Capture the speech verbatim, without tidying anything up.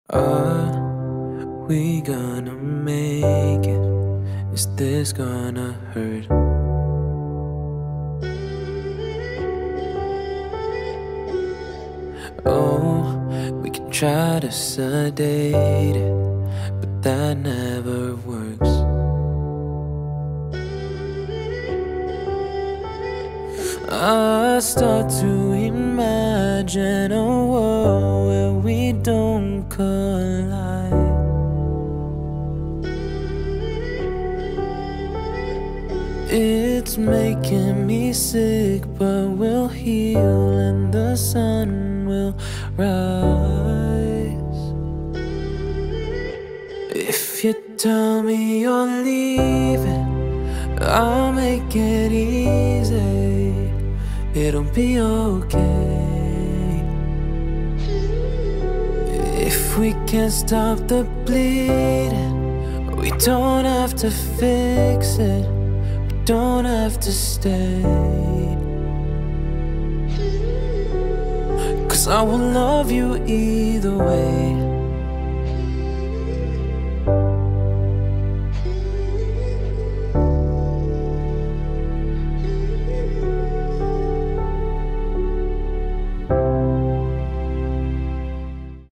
Are we gonna make it? Is this gonna hurt? Oh, we can try to sedate it, but that never works. I start to imagine a world where we don't collide. It's making me sick, but we'll heal and the sun will rise. If you tell me you're leaving, I'll make it easy. It'll be okay. If we can't stop the bleeding, we don't have to fix it. We don't have to stay. 'Cause I will love you either